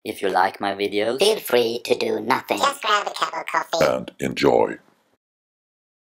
If you like my videos, feel free to do nothing. Just grab a cup of coffee and enjoy.